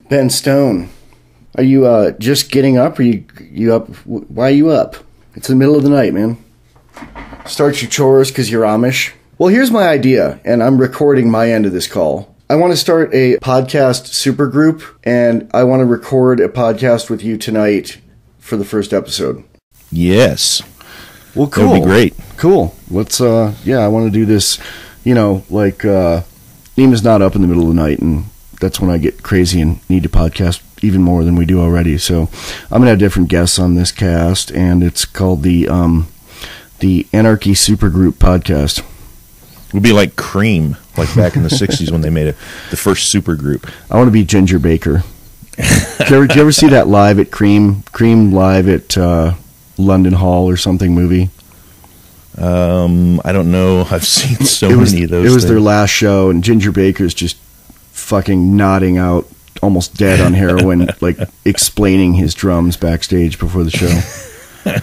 Ben Stone, are you just getting up? Or you up? Why are you up? It's the middle of the night, man. Start your chores because you're Amish. Well, here's my idea, and I'm recording my end of this call. I want to start a podcast supergroup, and I want to record a podcast with you tonight for the first episode. Yes. Well, cool. That would be great. Cool. Let's, I want to do this, Nima's not up in the middle of the night, and that's when I get crazy and need to podcast even more than we do already. So I'm going to have different guests on this cast, and it's called the Anarchy Supergroup Podcast. It would be like Cream, like back in the 60s when they made the first supergroup. I want to be Ginger Baker. Did you ever see that live at Cream live at London Hall or something movie? I don't know. I've seen so many of those. It was their last show, and Ginger Baker's just fucking nodding out, almost dead on heroin, like explaining his drums backstage before the show.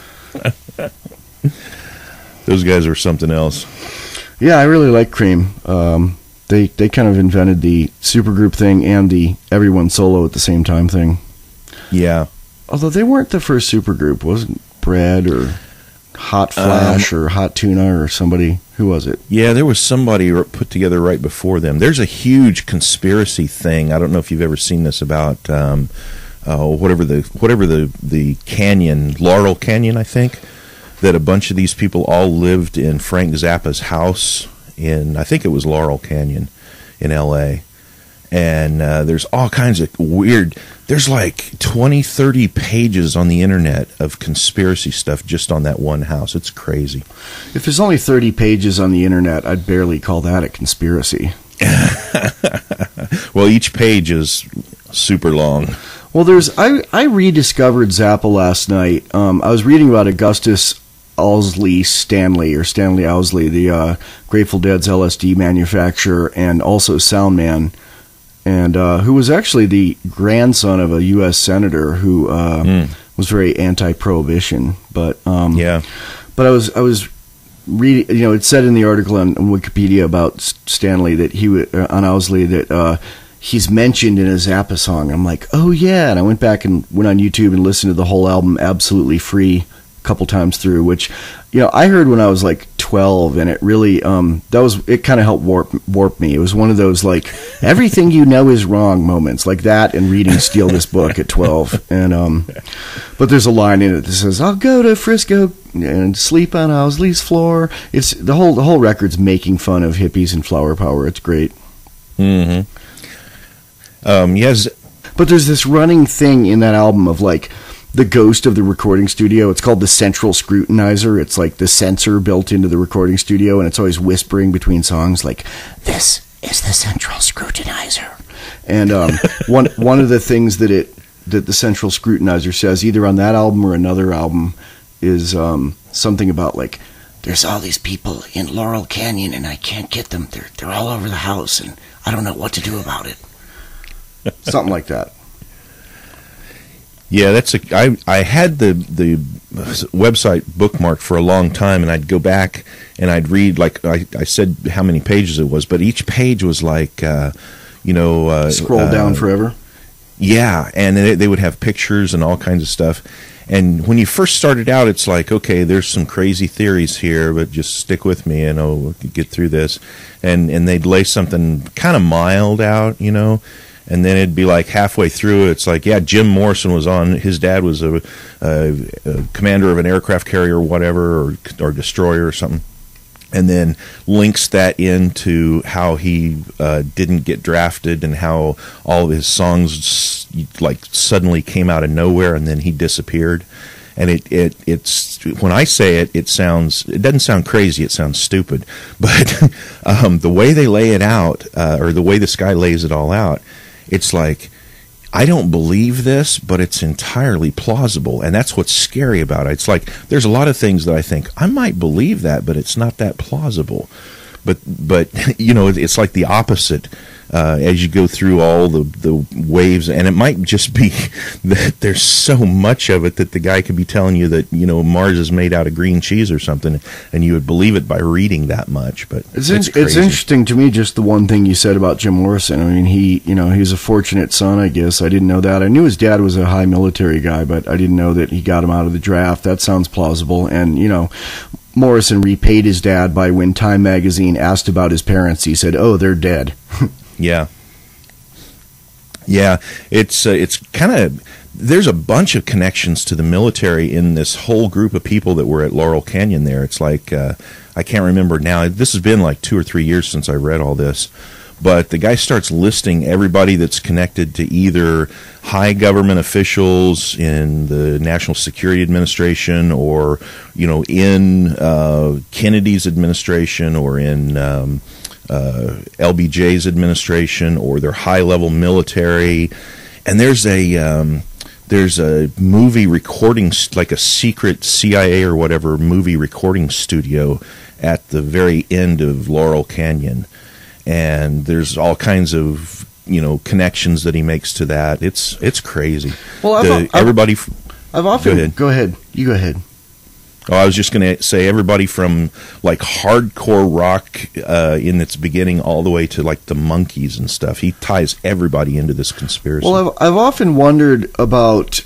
Those guys were something else. Yeah, I really like Cream. They kind of invented the supergroup thing and the everyone solo at the same time thing. Yeah. Although they weren't the first supergroup. Wasn't Brad or Hot Flash or Hot Tuna or somebody? Who was it? Yeah, there was somebody put together right before them. There's a huge conspiracy thing. I don't know if you've ever seen this about whatever the canyon, Laurel Canyon, I think, that a bunch of these people all lived in Frank Zappa's house in, I think it was Laurel Canyon in L.A., and there's all kinds of weird, there's like 20, 30 pages on the internet of conspiracy stuff just on that one house. It's crazy. If there's only 30 pages on the internet, I'd barely call that a conspiracy. Well, each page is super long. Well, I rediscovered Zappa last night. I was reading about Augustus Owsley Stanley Owsley, the Grateful Dead's LSD manufacturer and also sound man, and who was actually the grandson of a U.S. senator who was very anti-prohibition. But but I was reading, it said in the article on Wikipedia about Stanley that on Owsley that he's mentioned in a Zappa song. I'm like, oh yeah, and I went back and went on YouTube and listened to the whole album absolutely free a couple times through, which I heard when I was like 12, and it really it kind of helped warp me. It was one of those like everything you know is wrong moments, like that, and reading Steal This Book at 12. And but there's a line in it that says, "I'll go to Frisco and sleep on Owsley's floor." It's the whole record's making fun of hippies and flower power. It's great. Mm-hmm. Yes, but there's this running thing in that album of like the ghost of the recording studio. It's called the Central Scrutinizer. It's like the censor built into the recording studio, and it's always whispering between songs like, "This is the Central Scrutinizer." And one of the things that the Central Scrutinizer says, either on that album or another album, is something about like, "There's all these people in Laurel Canyon, and I can't get them. They're all over the house, and I don't know what to do about it." Something like that. Yeah, I had the website bookmarked for a long time, and I'd go back and I'd read, like I said, how many pages it was, but each page was like, scroll down forever. Yeah, and they would have pictures and all kinds of stuff. And when you first started out, it's like, okay, there's some crazy theories here, but just stick with me, and we can get through this. And they'd lay something kind of mild out, and then it'd be like halfway through, it's like, yeah, Jim Morrison was on. His dad was a commander of an aircraft carrier or whatever, or destroyer or something. And then links that into how he didn't get drafted and how all of his songs like suddenly came out of nowhere and then he disappeared. And it's when I say it doesn't sound crazy, it sounds stupid. But the way they lay it out, or the way this guy lays it all out, it's like, I don't believe this, but it's entirely plausible, and that's what's scary about it. It's like there's a lot of things that I think I might believe that, but it's not that plausible. But it's like the opposite. as you go through all the waves, and it might just be that there's so much of it that the guy could be telling you that, you know, Mars is made out of green cheese or something, and you would believe it by reading that much. But it's interesting to me, just the one thing you said about Jim Morrison. I mean, he's a fortunate son, I guess. I didn't know that. I knew his dad was a high military guy, but I didn't know that he got him out of the draft. That sounds plausible. And, you know, Morrison repaid his dad by, when Time magazine asked about his parents, he said, "Oh, they're dead." Yeah. It's kind of, there's a bunch of connections to the military in this whole group of people that were at Laurel Canyon there. It's like, I can't remember now. This has been like 2 or 3 years since I read all this. But the guy starts listing everybody that's connected to either high government officials in the National Security Administration, or, you know, in Kennedy's administration, or in LBJ's administration, or their high-level military. And there's a movie recording, like a secret CIA or whatever movie recording studio at the very end of Laurel Canyon. And there's all kinds of, you know, connections that he makes to that. It's crazy. Well, Go ahead. You go ahead. Oh, I was just going to say, everybody from like hardcore rock in its beginning all the way to like the Monkees and stuff. He ties everybody into this conspiracy. Well, I've often wondered about,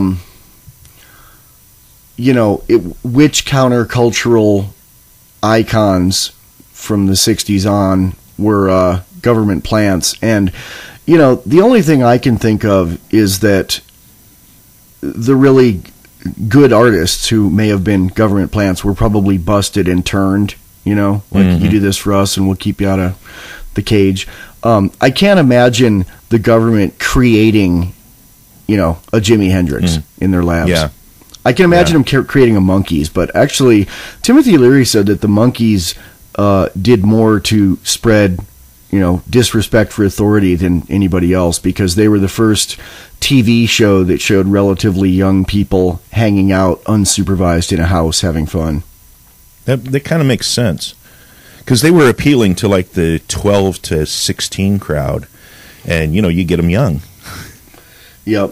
you know, which countercultural icons from the 60s on were government plants. And, you know, the only thing I can think of is that the really good artists who may have been government plants were probably busted and turned, you know, like, you do this for us and we'll keep you out of the cage. I can't imagine the government creating, you know, a Jimi Hendrix in their labs. Yeah. I can imagine them creating a Monkees, but actually Timothy Leary said that the Monkees did more to spread, you know, disrespect for authority than anybody else, because they were the first TV show that showed relatively young people hanging out unsupervised in a house having fun. That kind of makes sense, because they were appealing to like the 12 to 16 crowd, and, you know, you get them young. Yep.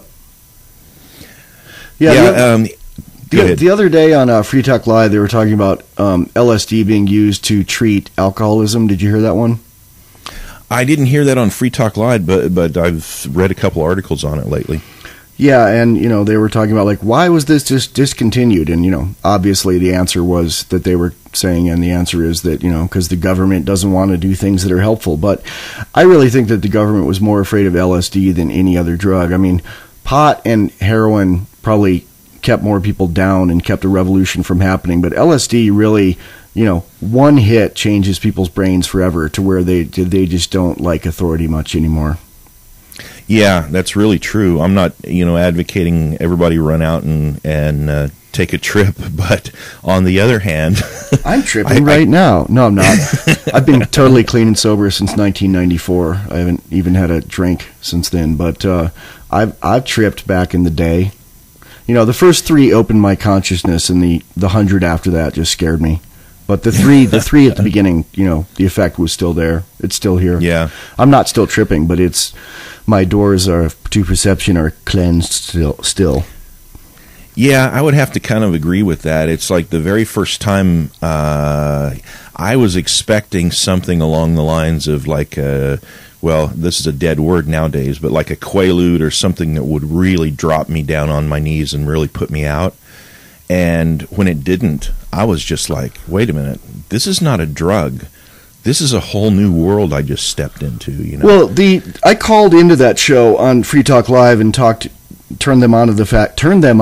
The other day on Free Talk Live, they were talking about LSD being used to treat alcoholism. Did you hear that one? I didn't hear that on Free Talk Live, but I've read a couple articles on it lately. Yeah, and, you know, they were talking about, like, why was this just discontinued? And, you know, obviously the answer was that they were saying, and the answer is that, you know, because the government doesn't want to do things that are helpful. But I really think that the government was more afraid of LSD than any other drug. I mean, pot and heroin probably kept more people down and kept a revolution from happening, but LSD really, you know, one hit changes people's brains forever to where they just don't like authority much anymore. Yeah, that's really true. I'm not, you know, advocating everybody run out and take a trip, but on the other hand, I'm tripping right now. No, I'm not. I've been totally clean and sober since 1994. I haven't even had a drink since then, but I've tripped back in the day. You know, the first 3 opened my consciousness, and the 100 after that just scared me. But the three at the beginning, you know, the effect was still there. It's still here. Yeah. I'm not still tripping, but it's, my doors to perception are cleansed still. Yeah, I would have to kind of agree with that. It's like the very first time I was expecting something along the lines of like well, this is a dead word nowadays, but like a Quaalude or something that would really drop me down on my knees and really put me out. And when it didn't, I was just like, wait a minute, this is not a drug. This is a whole new world I just stepped into, you know. Well, I called into that show on Free Talk Live and turned them on to the fact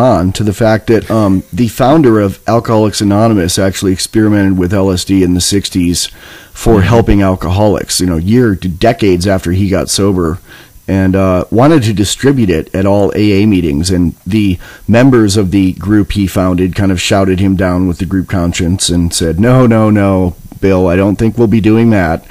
that the founder of Alcoholics Anonymous actually experimented with LSD in the 60s for helping alcoholics, you know, decades after he got sober, and wanted to distribute it at all AA meetings. And the members of the group he founded kind of shouted him down with the group conscience and said, no, Bill, I don't think we'll be doing that.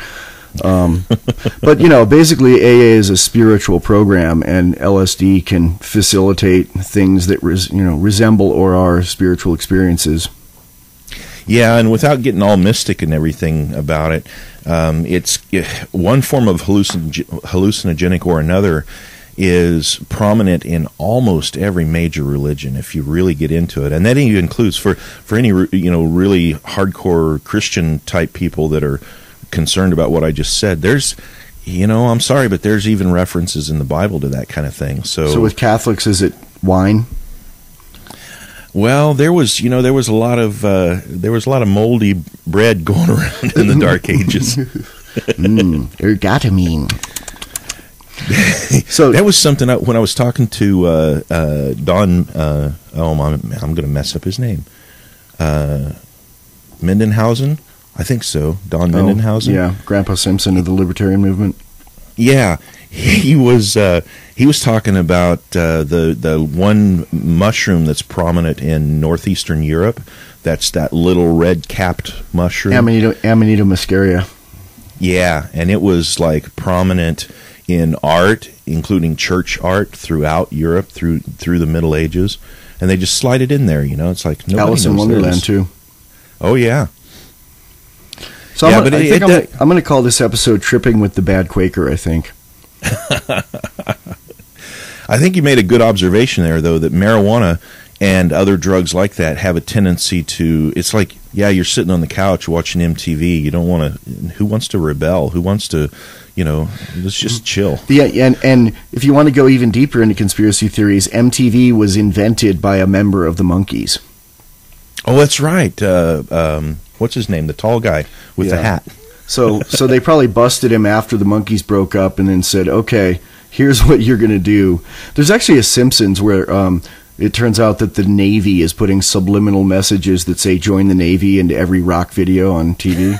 But, you know, basically AA is a spiritual program, and LSD can facilitate things that resemble or are spiritual experiences. Yeah, and without getting all mystic and everything about it, It's one form of hallucinogenic or another is prominent in almost every major religion if you really get into it, and that even includes for any really hardcore Christian type people that are concerned about what I just said. There's I'm sorry, but there's even references in the Bible to that kind of thing. So with Catholics, is it wine? Well, there was a lot of moldy bread going around in the Dark Ages. Ergotamine. So that was something when I was talking to Don. I'm going to mess up his name. Mindenhausen, I think so. Don Mindenhausen. Yeah, Grandpa Simpson of the Libertarian Movement. Yeah, he was talking about the one mushroom that's prominent in northeastern Europe. That's that little red capped mushroom. Amanita muscaria. Yeah, and it was like prominent in art, including church art throughout Europe through the Middle Ages, and they just slide it in there. It's like nobody Alice in Wonderland too. Oh yeah. So I'm going to call this episode "Tripping with the Bad Quaker." I think. I think you made a good observation there, though, that marijuana and other drugs like that have a tendency to. It's like, you're sitting on the couch watching MTV. You don't want to. Who wants to rebel? Who wants to? Let's just chill. Yeah, and if you want to go even deeper into conspiracy theories, MTV was invented by a member of the Monkees. Oh, that's right. What's his name? The tall guy with the hat. So they probably busted him after the Monkees broke up and then said, okay, here's what you're going to do. There's actually a Simpsons where it turns out that the Navy is putting subliminal messages that say join the Navy into every rock video on TV.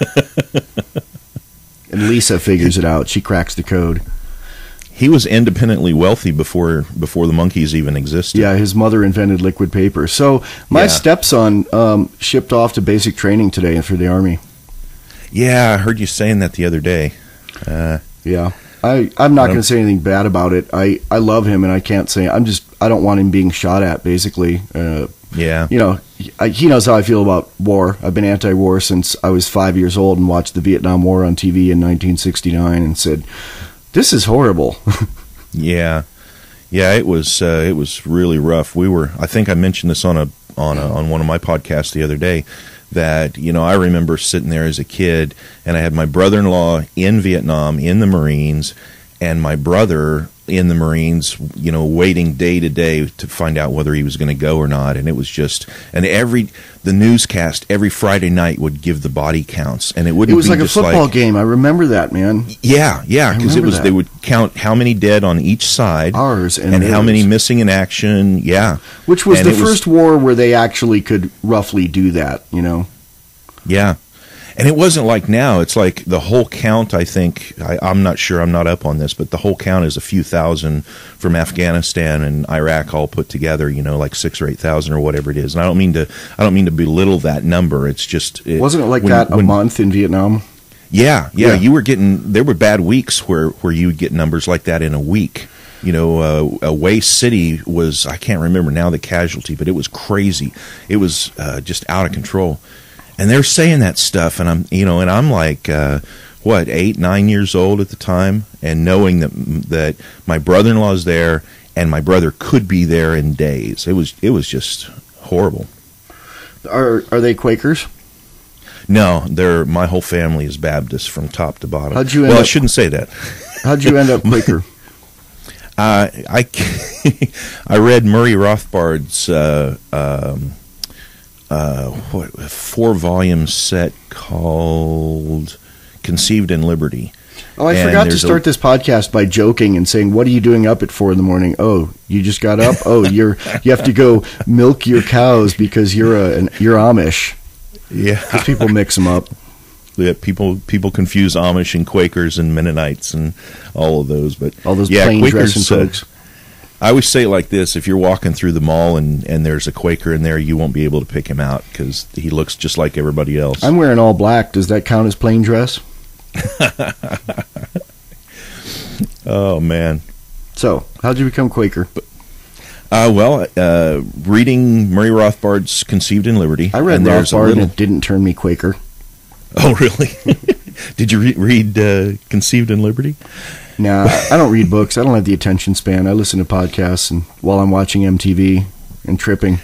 And Lisa figures it out. She cracks the code. He was independently wealthy before the Monkees even existed. Yeah, his mother invented liquid paper. So my stepson shipped off to basic training today for the Army. Yeah, I heard you saying that the other day. Yeah. I'm not going to say anything bad about it. I love him, and I can't say... I don't want him being shot at, basically. Yeah. He knows how I feel about war. I've been anti-war since I was 5 years old and watched the Vietnam War on TV in 1969 and said, this is horrible. Yeah. Yeah, it was really rough. I think I mentioned this on one of my podcasts the other day, that I remember sitting there as a kid, and I had my brother-in-law in Vietnam in the Marines, and my brother in the Marines, waiting day to day to find out whether he was going to go or not. And it was just, and the newscast every Friday night would give the body counts, and it was like a football game. I remember that, man. Yeah, because they would count how many dead on each side, ours and how many missing in action. Yeah, which was the first war where they actually could roughly do that. Yeah. And it wasn't like now. It's like the whole count, I think, I'm not sure, I'm not up on this, but the whole count is a few thousand from Afghanistan and Iraq all put together, like 6,000 or 8,000 or whatever it is. And I don't mean to belittle that number. It's just... Wasn't it like a month in Vietnam? Yeah. You were there were bad weeks where you would get numbers like that in a week. Away City was, I can't remember now the casualty, but it was crazy. It was just out of control. And they're saying that stuff, and I'm like, 8, 9 years old at the time, and knowing that my brother-in-law's there, and my brother could be there in days. It was just horrible. Are they Quakers? No, my whole family is Baptist from top to bottom. I shouldn't say that. How'd you end up Quaker? I read Murray Rothbard's 4-volume set called Conceived in Liberty. Oh, I forgot to start this podcast by joking and saying, "What are you doing up at 4 a.m? Oh, you just got up. Oh, you have to go milk your cows because you're Amish." Yeah, because people mix them up. Yeah, people confuse Amish and Quakers and Mennonites and all of those, but all those plain dressing folks. I always say it like this: if you're walking through the mall and there's a Quaker in there, you won't be able to pick him out because he looks just like everybody else. I'm wearing all black. Does that count as plain dress? Oh, man. So, how'd you become Quaker? Reading Murray Rothbard's Conceived in Liberty. I read Rothbard and it didn't turn me Quaker. Oh, really? Did you read Conceived in Liberty? Nah, I don't read books. I don't have the attention span. I listen to podcasts and while I'm watching MTV and tripping.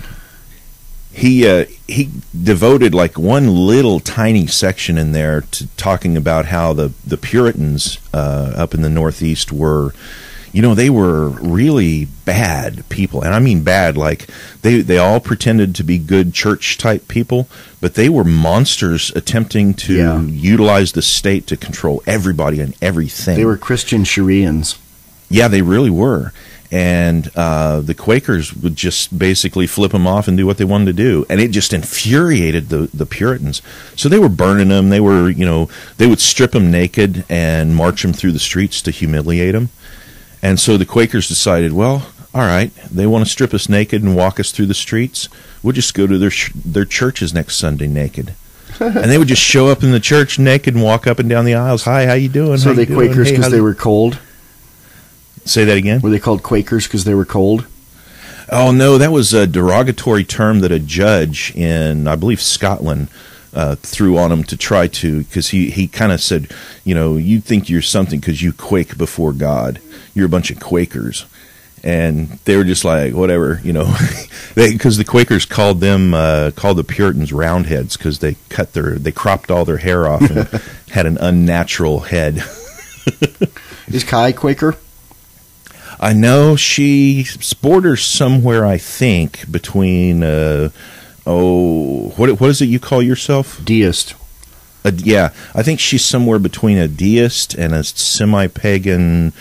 He devoted like one little tiny section in there to talking about how the Puritans up in the Northeast were, they were really bad people. And I mean bad, like they all pretended to be good church type people, but they were monsters attempting to utilize the state to control everybody and everything. They were Christian Shareans. Yeah, they really were. And the Quakers would just basically flip them off and do what they wanted to do. And it just infuriated the Puritans. So they were burning them. They were, they would strip them naked and march them through the streets to humiliate them. And so the Quakers decided, well, all right, they want to strip us naked and walk us through the streets. We'll just go to their churches next Sunday naked. And they would just show up in the church naked and walk up and down the aisles. Hi, how you doing? So they Quakers because they were cold? Say that again? Were they called Quakers because they were cold? Oh, no, that was a derogatory term that a judge in, I believe, Scotland threw on them to try to, because he kind of said, you think you're something because you quake before God. You're a bunch of Quakers. And they were just like, whatever, because the Quakers called the Puritans Roundheads because they cropped all their hair off and had an unnatural head. Is Kai Quaker? I know she's borders somewhere, I think, between, what is it you call yourself? Deist. Yeah, I think she's somewhere between a deist and a semi-pagan,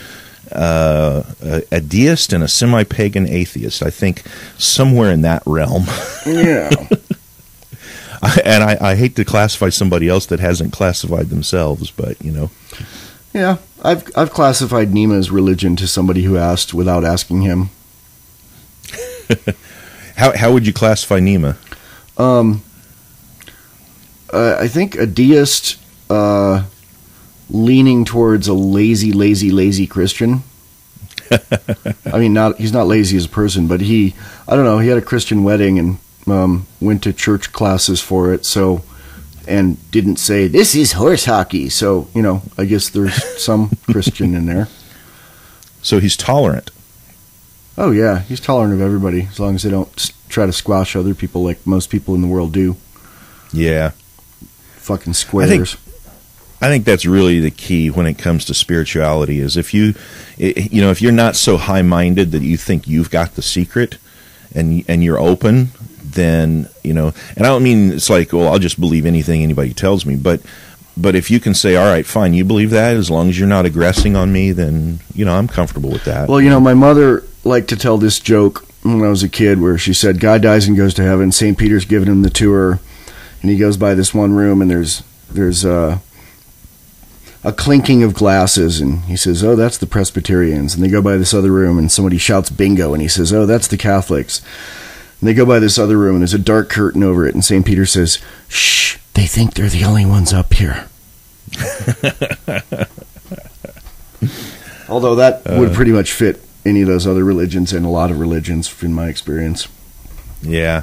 a deist and a semi-pagan atheist. I think somewhere in that realm. Yeah. I hate to classify somebody else that hasn't classified themselves, but, Yeah, I've classified Nima's religion to somebody who asked without asking him. How would you classify Nima? I think a deist leaning towards a lazy Christian. I mean, he's not lazy as a person, but I don't know, he had a Christian wedding and went to church classes for it, and didn't say, this is horse hockey. So, I guess there's some Christian in there. So he's tolerant. Oh, yeah. He's tolerant of everybody, as long as they don't try to squash other people like most people in the world do. Yeah. Fucking squares. I think that's really the key when it comes to spirituality is if if you're not so high-minded that you think you've got the secret and you're open, then, and I don't mean it's like, well, I'll just believe anything anybody tells me, but if you can say, all right, fine, you believe that, as long as you're not aggressing on me, then, I'm comfortable with that. Well, my mother liked to tell this joke when I was a kid where she said, guy dies and goes to heaven, St. Peter's giving him the tour, and he goes by this one room, and there's a clinking of glasses, and he says, oh, that's the Presbyterians, and they go by this other room, and somebody shouts bingo, and he says, oh, that's the Catholics. And they go by this other room, and there's a dark curtain over it, and St. Peter says, shh, they think they're the only ones up here. Although that would pretty much fit any of those other religions and a lot of religions, in my experience. Yeah.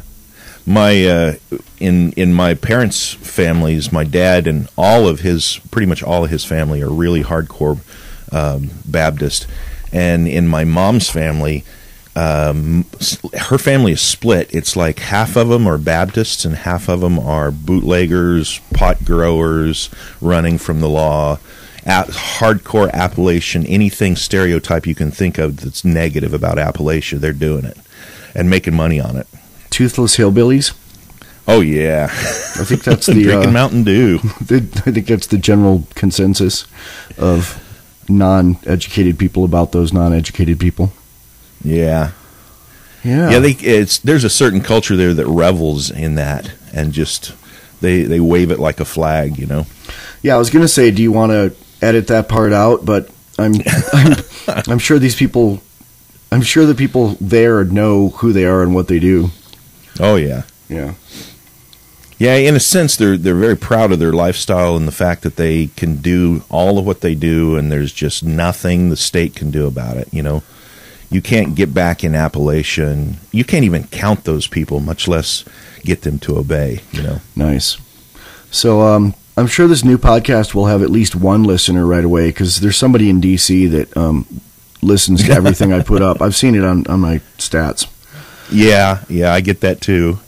In my parents' families, my dad and pretty much all of his family are really hardcore Baptist. And in my mom's family, her family is split. It's like half of them are Baptists and half of them are bootleggers, pot growers, running from the law, hardcore Appalachian, anything stereotype you can think of that's negative about Appalachia, they're doing it and making money on it. Toothless hillbillies? Oh, yeah. I think that's the... Drinking Mountain Dew. I think that's the general consensus of non-educated people about those non-educated people. Yeah. Yeah. Yeah, there's a certain culture there that revels in that and just they wave it like a flag, Yeah, I was going to say, do you want to edit that part out? But I'm sure these people, I'm sure the people there know who they are and what they do. Oh yeah. Yeah. Yeah, in a sense they're very proud of their lifestyle and the fact that they can do all of what they do and there's just nothing the state can do about it, You can't get back in Appalachia, and you can't even count those people, much less get them to obey, Nice. So, I'm sure this new podcast will have at least one listener right away, because there's somebody in D.C. that listens to everything I put up. I've seen it on my stats. Yeah, I get that too.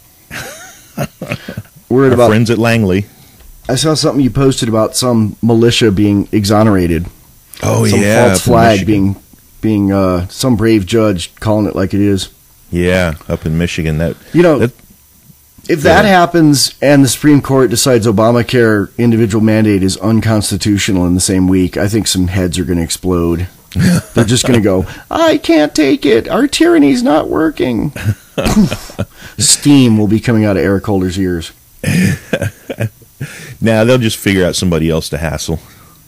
Our friends at Langley. I saw something you posted about some militia being exonerated. Oh, some yeah. false flag being some brave judge calling it like it is. Yeah, up in Michigan. If that happens and the Supreme Court decides Obamacare individual mandate is unconstitutional in the same week, I think some heads are going to explode. They're just going to go, I can't take it. Our tyranny's not working. Steam will be coming out of Eric Holder's ears. Nah, they'll just figure out somebody else to hassle.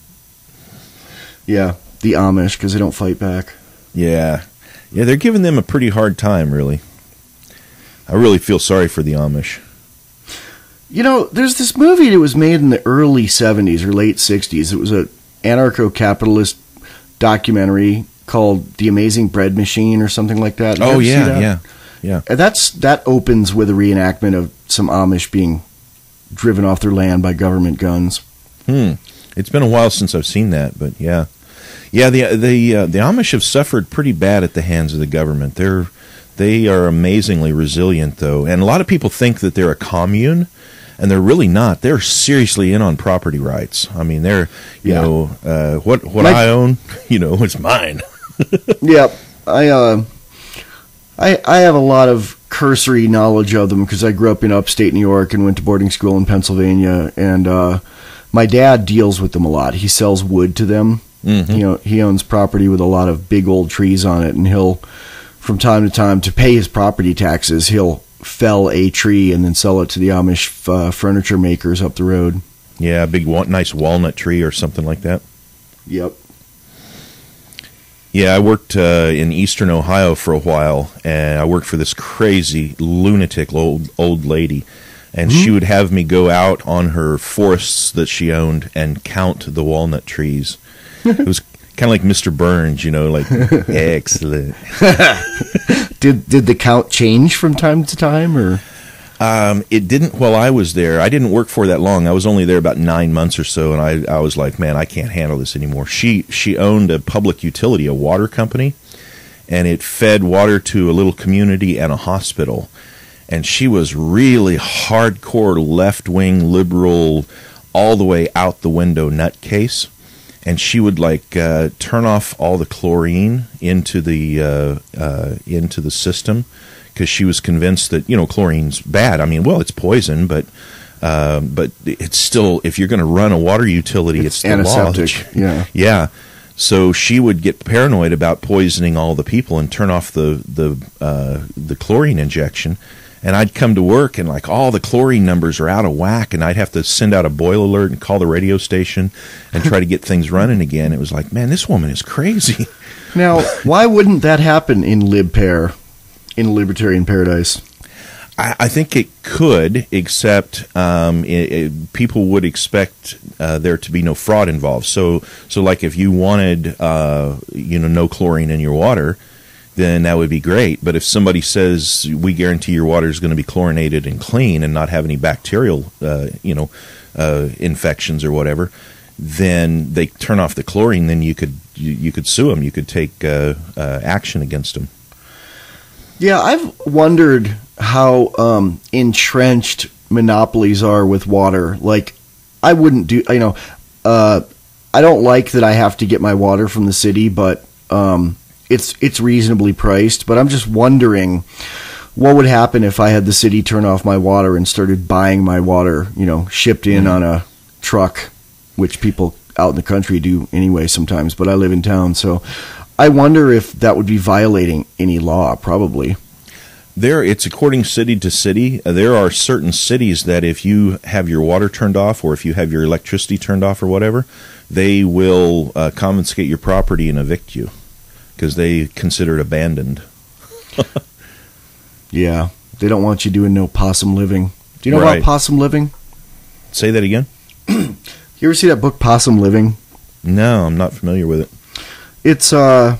Yeah, the Amish, because they don't fight back. Yeah, they're giving them a pretty hard time, really. I really feel sorry for the Amish. There's this movie that was made in the early 70s or late 60s. It was an anarcho-capitalist documentary called The Amazing Bread Machine or something like that. Oh, yeah. And that opens with a reenactment of some Amish being driven off their land by government guns. It's been a while since I've seen that, but yeah. Yeah, the Amish have suffered pretty bad at the hands of the government. They are amazingly resilient, though, and a lot of people think that they're a commune, and they're really not. They're seriously in on property rights. I mean, they're what I own, it's mine. Yep, I have a lot of cursory knowledge of them because I grew up in upstate New York and went to boarding school in Pennsylvania, and my dad deals with them a lot. He sells wood to them. Mm-hmm. He owns property with a lot of big old trees on it, and he'll, from time to time, to pay his property taxes, he'll fell a tree and then sell it to the Amish furniture makers up the road. Yeah, a big nice walnut tree or something like that. Yep. Yeah, I worked in eastern Ohio for a while, and I worked for this crazy lunatic old lady, and she would have me go out on her forests that she owned and count the walnut trees. It was kind of like Mr. Burns, like, excellent. Did the count change from time to time, or? It didn't while I was there. I didn't work for that long. I was only there about 9 months or so, and I was like, man, I can't handle this anymore. She owned a public utility, a water company, and it fed water to a little community and a hospital. And she was really hardcore left-wing liberal, all the way out the window nutcase. And she would turn off all the chlorine into the system, because she was convinced that chlorine's bad. I mean, well, it's poison, but it's still, if you're going to run a water utility, it's the antiseptic. Law. Yeah. So she would get paranoid about poisoning all the people and turn off the chlorine injection. And I'd come to work and all the chlorine numbers are out of whack, and I'd have to send out a boil alert and call the radio station and try to get things running again. It was like, man, this woman is crazy. Now, why wouldn't that happen in LibPair, in a libertarian paradise? I think it could, except people would expect there to be no fraud involved. So like if you wanted no chlorine in your water, then that would be great. But if somebody says, we guarantee your water is going to be chlorinated and clean and not have any bacterial, infections or whatever, then they turn off the chlorine, then you could sue them. You could take action against them. Yeah, I've wondered how entrenched monopolies are with water. Like, I wouldn't do, I don't like that I have to get my water from the city, but it's reasonably priced, but I'm just wondering what would happen if I had the city turn off my water and started buying my water, shipped in on a truck, which people out in the country do anyway sometimes, but I live in town, so I wonder if that would be violating any law. Probably. It's according city to city. There are certain cities that if you have your water turned off or if you have your electricity turned off or whatever, they will confiscate your property and evict you, because they consider it abandoned. Yeah, they don't want you doing no possum living. Do you know about possum living? Say that again. You ever see that book Possum Living? No, I'm not familiar with it. It's a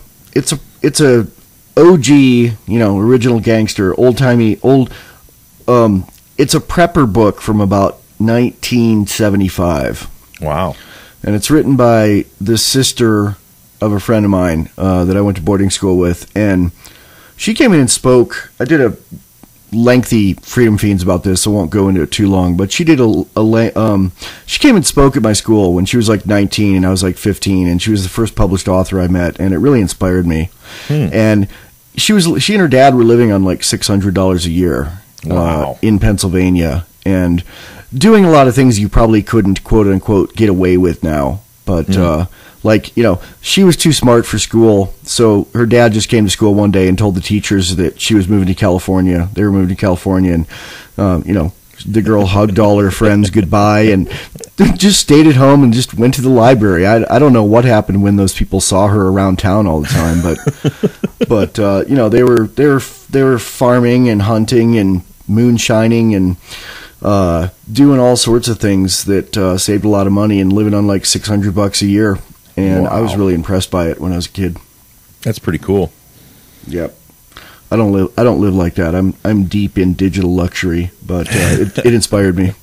OG, original gangster, old timey, it's a prepper book from about 1975. Wow. And it's written by the sister of a friend of mine that I went to boarding school with. And she came in and spoke. I did a lengthy Freedom Fiends about this, so I won't go into it too long. But she did she came and spoke at my school when she was like 19 and I was like 15. And she was the first published author I met. And it really inspired me. And she and her dad were living on like $600 a year. Wow. In Pennsylvania, and doing a lot of things you probably couldn't, quote unquote, get away with now. But like, you know, she was too smart for school, so her dad just came to school one day and told the teachers that she was moving to California. They were moving to California, and you know, the girl hugged all her friends goodbye and just stayed at home and just went to the library. I don't know what happened when those people saw her around town all the time, but you know, they were farming and hunting and moonshining and doing all sorts of things that saved a lot of money and living on like $600 a year. And I was really impressed by it when I was a kid. That's pretty cool. Yep. I don't live like that. I'm deep in digital luxury, but it inspired me.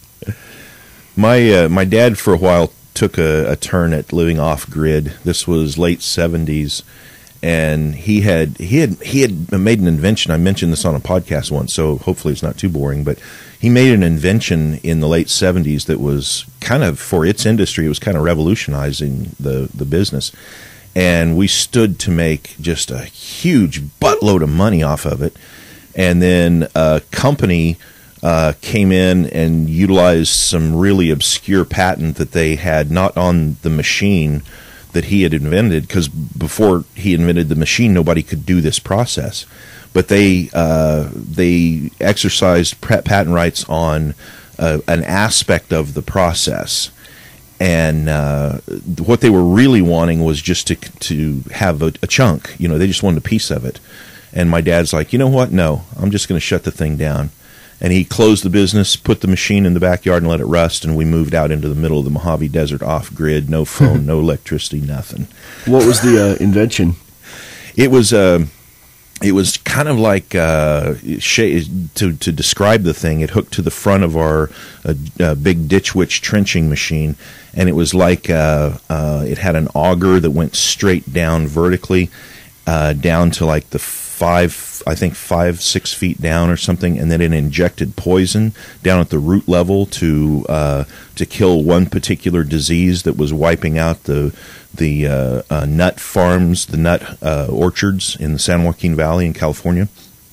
My dad for a while took a turn at living off grid. This was late 70s, and he had made an invention. I mentioned this on a podcast once, so hopefully it's not too boring, but he made an invention in the late 70s that was kind of, for its industry, it was kind of revolutionizing the business. And we stood to make just a huge buttload of money off of it. And then a company came in and utilized some really obscure patent that they had not on the machine that he had invented, because before he invented the machine, nobody could do this process. But they exercised patent rights on an aspect of the process. And what they were really wanting was just to have a chunk. You know, they just wanted a piece of it. And my dad's like, you know what? No, I'm just going to shut the thing down. And he closed the business, put the machine in the backyard and let it rust, and we moved out into the middle of the Mojave Desert off-grid, no phone, no electricity, nothing. What was the invention? It was kind of like, to describe the thing, it hooked to the front of our big Ditch Witch trenching machine, and it was like it had an auger that went straight down vertically, down to like the 5-6 feet down or something, and then it injected poison down at the root level to kill one particular disease that was wiping out the nut farms, the nut orchards in the San Joaquin Valley in California.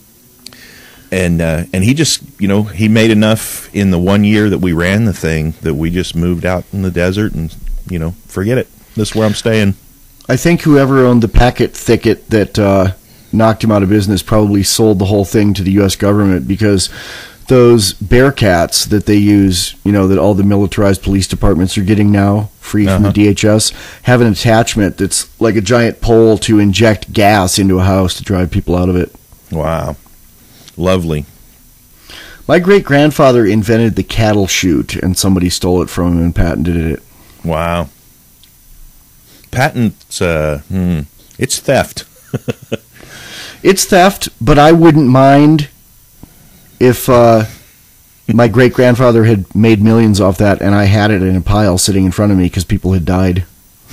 And he just, you know, he made enough in the 1 year that we ran the thing that we just moved out in the desert and, you know, forget it. This is where I'm staying. I think whoever owned the packet thicket that knocked him out of business probably sold the whole thing to the U.S. government, because those Bearcats that they use, you know, that all the militarized police departments are getting now, free from the DHS, have an attachment that's like a giant pole to inject gas into a house to drive people out of it. Wow. Lovely. My great-grandfather invented the cattle chute, and somebody stole it from him and patented it. Wow. Patents, it's theft. It's theft, but I wouldn't mind if my great-grandfather had made millions off that and I had it in a pile sitting in front of me because people had died.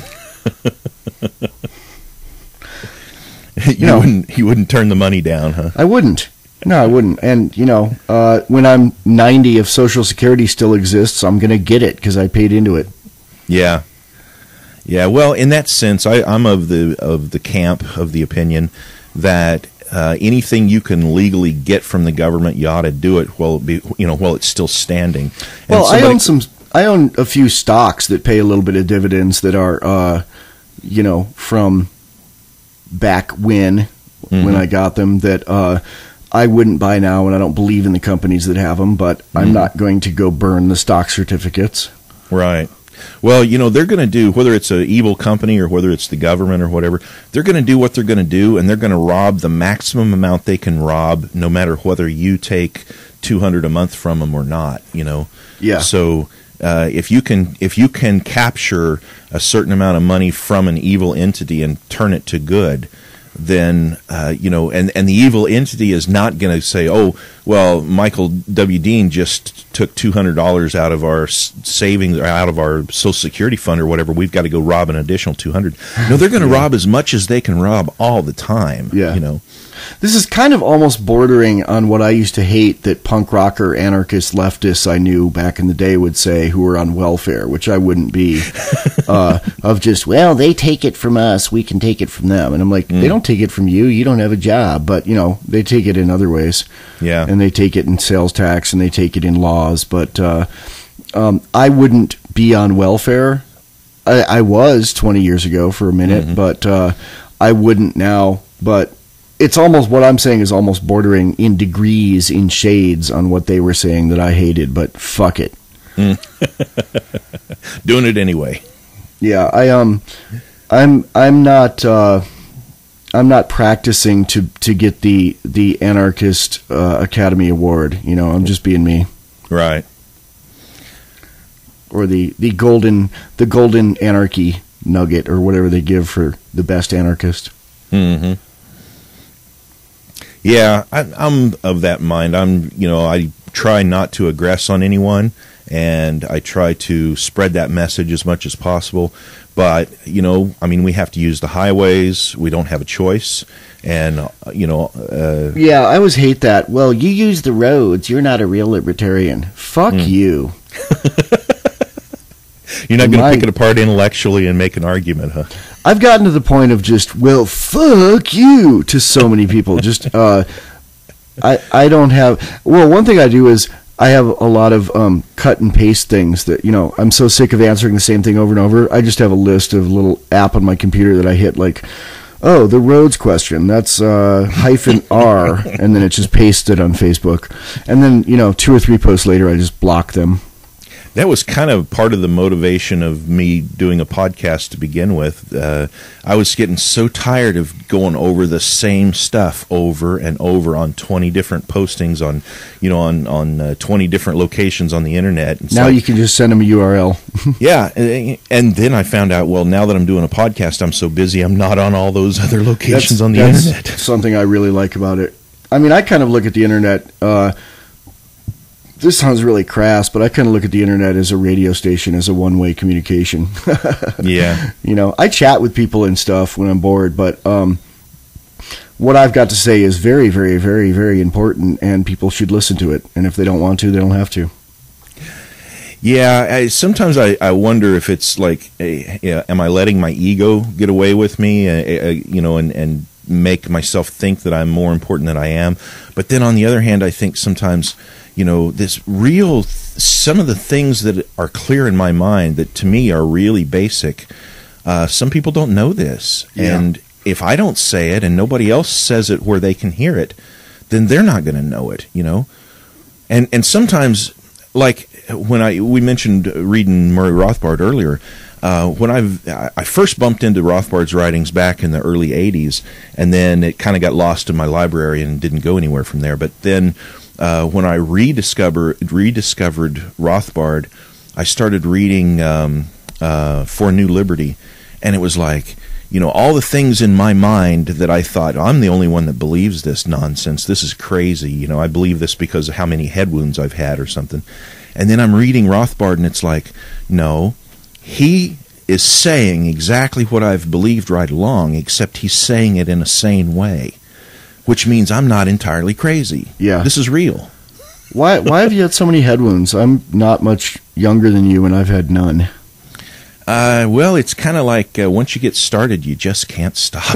You wouldn't turn the money down, huh? I wouldn't. No, I wouldn't. And, you know, when I'm 90, if Social Security still exists, I'm going to get it because I paid into it. Yeah. Yeah, well, in that sense, I'm of the camp of the opinion that anything you can legally get from the government, you ought to do it while it's still standing. And well, I own a few stocks that pay a little bit of dividends that are, from back when I got them, that I wouldn't buy now, and I don't believe in the companies that have them, but I'm not going to go burn the stock certificates. Right. Well, you know, they're going to do, whether it's an evil company or whether it's the government or whatever, they're going to do what they're going to do, and they're going to rob the maximum amount they can rob, no matter whether you take $200 a month from them or not, you know. Yeah. So if you can capture a certain amount of money from an evil entity and turn it to good, then and the evil entity is not going to say, oh, well, Michael W. Dean just took $200 out of our savings or out of our Social Security fund or whatever. We've got to go rob an additional 200. No, they're going to rob as much as they can rob all the time. Yeah. This is kind of almost bordering on what I used to hate that punk rocker, anarchist, leftists I knew back in the day would say who were on welfare, which I wouldn't be, of just, well, they take it from us, we can take it from them. And I'm like, they don't take it from you, you don't have a job, but, they take it in other ways. Yeah. And they take it in sales tax and they take it in laws, but I wouldn't be on welfare. I was 20 years ago for a minute, but I wouldn't now, but it's almost, what I'm saying is almost bordering in degrees, in shades on what they were saying that I hated, but fuck it. Doing it anyway. Yeah, I'm not practicing to get the Anarchist Academy Award. I'm just being me. Right. Or the golden anarchy nugget or whatever they give for the best anarchist. Mm-hmm. Yeah, I'm of that mind. I try not to aggress on anyone, and I try to spread that message as much as possible. But, we have to use the highways. We don't have a choice. And, yeah, I always hate that. Well, you use the roads. You're not a real libertarian. Fuck you. You're not going to pick it apart intellectually and make an argument, huh? I've gotten to the point of just, well, fuck you to so many people. Just, I don't have, well, one thing I do is I have a lot of cut and paste things that, I'm so sick of answering the same thing over and over. I just have a list of a little app on my computer that I hit like, oh, the roads question, that's -R, and then it's just pasted on Facebook. And then, 2 or 3 posts later, I just block them. That was kind of part of the motivation of me doing a podcast to begin with. I was getting so tired of going over the same stuff over and over on 20 different postings on 20 different locations on the internet. And now you can just send them a URL. Yeah, and then I found out, well, now that I'm doing a podcast, I'm so busy, I'm not on all those other locations on the internet. Something I really like about it. I mean, I kind of look at the internet. This sounds really crass, but I kind of look at the internet as a radio station, as a one-way communication. Yeah. I chat with people and stuff when I'm bored, but what I've got to say is very, very, very, very important, and people should listen to it. And if they don't want to, they don't have to. Yeah, sometimes I wonder if it's like, am I letting my ego get away with me, and make myself think that I'm more important than I am? But then on the other hand, I think sometimes, some of the things that are clear in my mind that to me are really basic, some people don't know this. Yeah. And if I don't say it and nobody else says it where they can hear it, then they're not going to know it, And sometimes, like when we mentioned reading Murray Rothbard earlier, when I first bumped into Rothbard's writings back in the early 80s, and then it kind of got lost in my library and didn't go anywhere from there. But then when I rediscovered Rothbard, I started reading For New Liberty, and it was like, all the things in my mind that I thought, I'm the only one that believes this nonsense. This is crazy. I believe this because of how many head wounds I've had or something. And then I'm reading Rothbard, and it's like, no, he is saying exactly what I've believed right along, except he's saying it in a sane way, which means I'm not entirely crazy. Yeah. This is real. Why have you had so many head wounds? I'm not much younger than you, and I've had none. Well, it's kind of like once you get started, you just can't stop.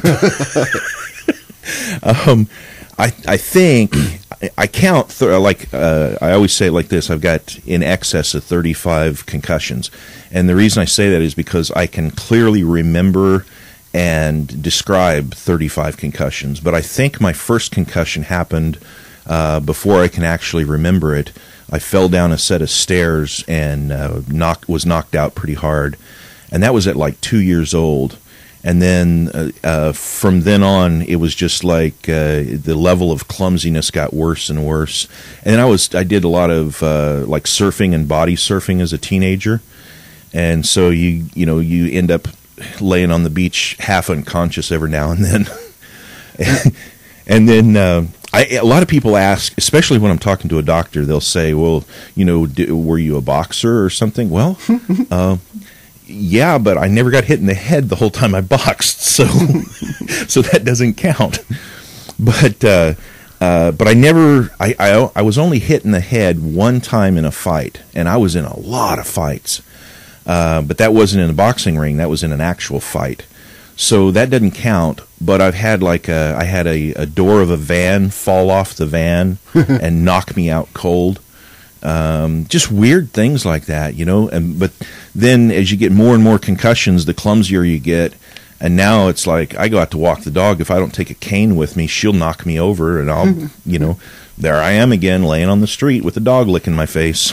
I think I count, I always say it like this, I've got in excess of 35 concussions. And the reason I say that is because I can clearly remember and describe 35 concussions. But I think my first concussion happened before I can actually remember it. I fell down a set of stairs and was knocked out pretty hard. And that was at like 2 years old. And then from then on, it was just like the level of clumsiness got worse and worse. And I did a lot of like surfing and body surfing as a teenager. And so you end up laying on the beach half unconscious every now and then. And then a lot of people ask, especially when I'm talking to a doctor, they'll say, well, were you a boxer or something? Well, yeah, but I never got hit in the head the whole time I boxed, so so that doesn't count. But I never, I was only hit in the head one time in a fight, and I was in a lot of fights. But that wasn't in a boxing ring, that was in an actual fight. So that doesn't count, but I had a door of a van fall off the van and knock me out cold. Just weird things like that, but then as you get more and more concussions, the clumsier you get. And now it's like I go out to walk the dog. If I don't take a cane with me, she'll knock me over, and I'll, there I am again, laying on the street with a dog licking my face.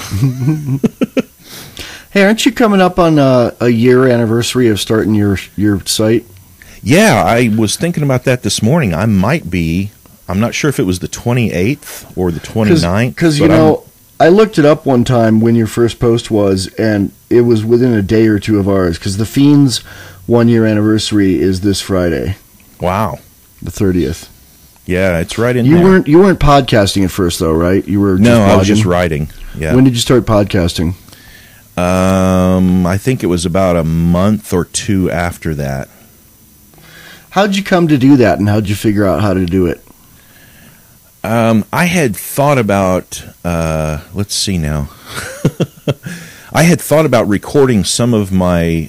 Hey, aren't you coming up on a year anniversary of starting your site? Yeah, I was thinking about that this morning. I might be. I'm not sure if it was the 28th or the 29th. Because, I looked it up one time when your first post was, and it was within a day or two of ours, because the Fiends' 1 year anniversary is this Friday. Wow. The 30th. Yeah, it's right in there. You weren't podcasting at first, though, right? You were just blogging? I was just writing. Yeah. When did you start podcasting? I think it was about a month or two after that. How'd you come to do that, and how'd you figure out how to do it? I had thought about, let's see now. I had thought about recording some of my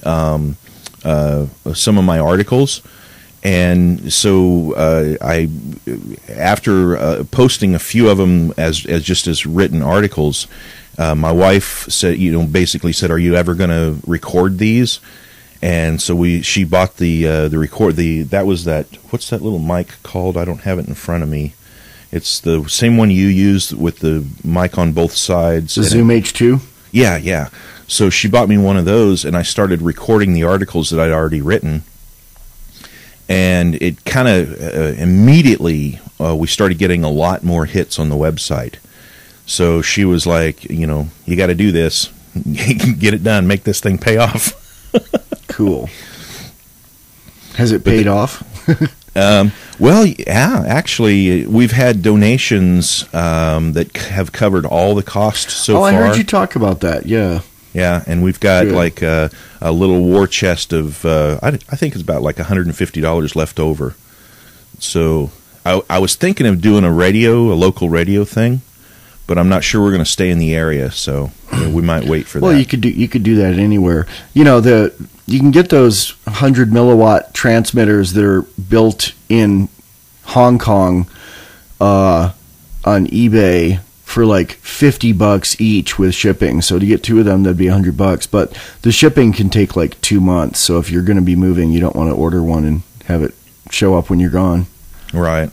articles, and so I, after posting a few of them as written articles, my wife said, basically said, "Are you ever going to record these?" And so she bought what's that little mic called? I don't have it in front of me. It's the same one you used with the mic on both sides. The Zoom H2? Yeah. So she bought me one of those, and I started recording the articles that I'd already written. And it kind of immediately, we started getting a lot more hits on the website. So she was like, you got to do this. Get it done. Make this thing pay off. Cool. Has it paid off? Well, yeah, actually, we've had donations that have covered all the costs so far. Oh, I heard you talk about that, yeah. Yeah, and we've got like a little war chest of, I think it's about like $150 left over. So I was thinking of doing a local radio thing, but I'm not sure we're going to stay in the area, so we might wait for that. Well, you could do that anywhere. You can get those 100 milliwatt transmitters that are built in Hong Kong on eBay for like $50 each with shipping. So to get two of them, that'd be $100. But the shipping can take like 2 months. So if you're going to be moving, you don't want to order one and have it show up when you're gone. Right.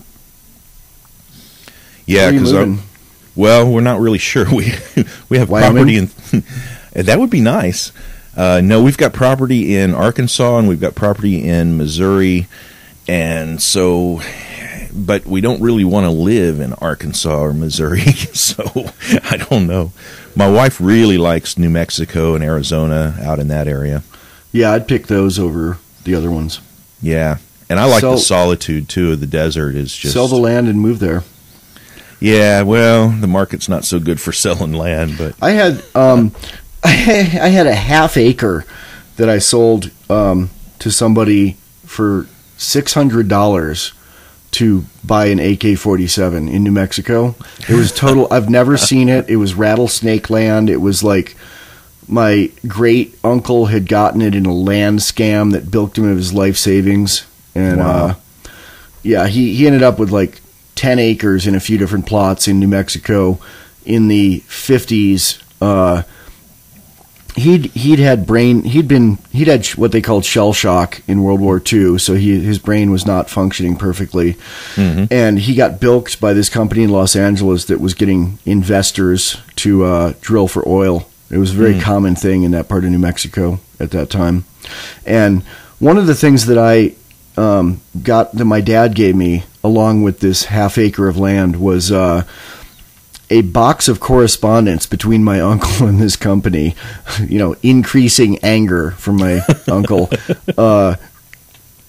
Yeah, because well, we're not really sure. We have property in. That would be nice. No, we've got property in Arkansas and we've got property in Missouri, and so, but we don't really want to live in Arkansas or Missouri, so I don't know. My wife really likes New Mexico and Arizona out in that area. Yeah, I'd pick those over the other ones. Yeah, and I like the solitude too of the desert. Is just sell the land and move there. Yeah, well, the market's not so good for selling land, but I had I had a half acre that I sold to somebody for $600 to buy an AK-47 in New Mexico. It was total. I've never seen it. It was rattlesnake land. It was like my great uncle had gotten it in a land scam that bilked him of his life savings, and wow. Yeah, he ended up with like 10 acres in a few different plots in New Mexico in the 50s. He'd had what they called shell shock in World War II, so his brain was not functioning perfectly, and he got bilked by this company in Los Angeles that was getting investors to drill for oil. It was a very common thing in that part of New Mexico at that time. And one of the things that I got that my dad gave me along with this half acre of land was a box of correspondence between my uncle and this company, increasing anger from my uncle.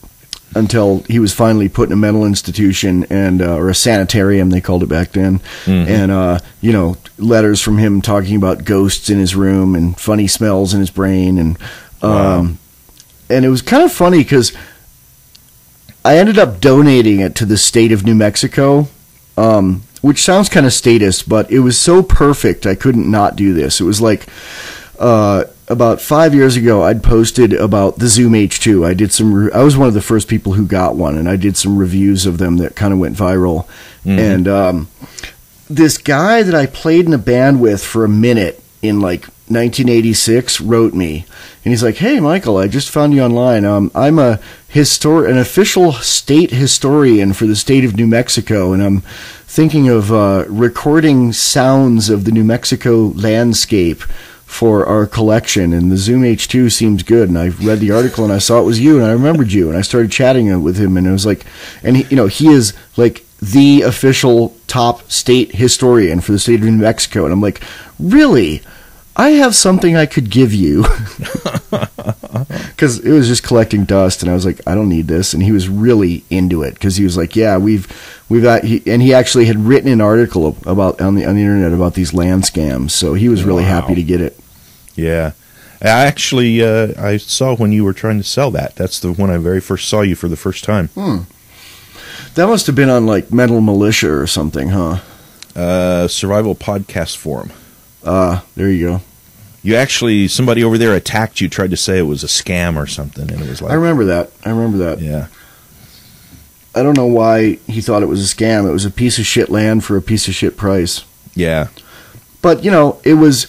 until he was finally put in a mental institution and or a sanitarium, they called it back then. And you know, letters from him talking about ghosts in his room and funny smells in his brain, and and it was kind of funny because I ended up donating it to the state of New Mexico, which sounds kind of statist, but it was so perfect I couldn't not do this. It was like about 5 years ago, I'd posted about the Zoom H2. I did I was one of the first people who got one, and I did some reviews of them that kind of went viral. And this guy that I played in a band with for a minute in like 1986 wrote me, and he's like, "Hey, Michael, I just found you online. I'm an official state historian for the state of New Mexico, and I'm thinking of recording sounds of the New Mexico landscape for our collection, and the Zoom H2 seems good." And I read the article and I saw it was you, and I remembered you, and I started chatting with him, and it was like, and he, you know, he is like the official top state historian for the state of New Mexico, and I'm like, really? I have something I could give you, because it was just collecting dust, and I was like, I don't need this. And he was really into it, because he was like, yeah, we've got, and he actually had written an article about on the internet about these land scams, so he was really happy to get it. Yeah, I actually I saw when you were trying to sell that. That's the when I very first saw you for the first time. That must have been on like Mental Militia or something, huh? Survival Podcast Forum. There you go. You actually, somebody over there attacked you, tried to say it was a scam or something, and it was like... I remember that. Yeah. I don't know why he thought it was a scam. It was a piece of shit land for a piece of shit price. Yeah. But, you know, it was...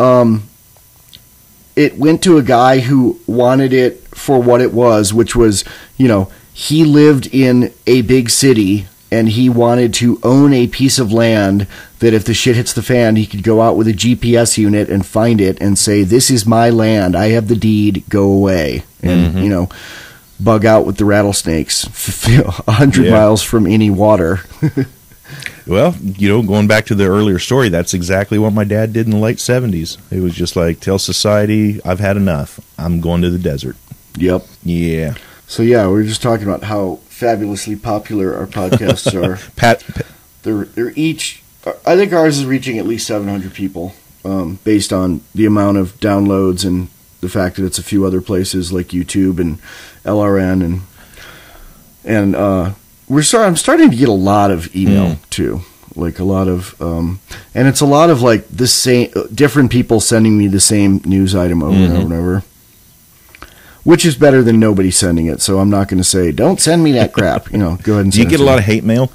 it went to a guy who wanted it for what it was, which was, you know, he lived in a big city, and he wanted to own a piece of land that if the shit hits the fan, he could go out with a GPS unit and find it and say, this is my land, I have the deed, go away. And, you know, bug out with the rattlesnakes 100 miles from any water. Well, you know, going back to the earlier story, that's exactly what my dad did in the late 70s. It was just like, tell society, I've had enough. I'm going to the desert. Yep. Yeah. So, yeah, we were just talking about how fabulously popular our podcasts are. They're each... I think ours is reaching at least 700 people, based on the amount of downloads and the fact that it's a few other places like YouTube and LRN, and I'm starting to get a lot of email too, like a lot of, and it's a lot of like the same different people sending me the same news item over and over and over, which is better than nobody sending it. So I'm not going to say don't send me that crap. You know, go ahead and. Do you get a lot of hate mail?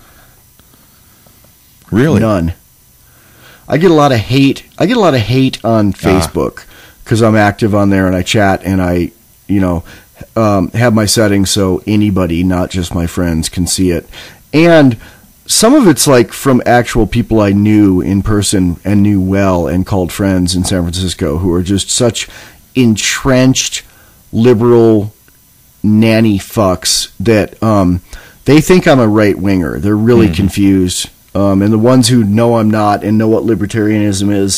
Really? None. I get a lot of hate. I get a lot of hate on Facebook because I'm active on there and I chat and I, you know, have my settings so anybody, not just my friends, can see it. And some of it's like from actual people I knew in person and knew well and called friends in San Francisco who are just such entrenched liberal nanny fucks that they think I'm a right winger. They're really confused. And the ones who know I'm not and know what libertarianism is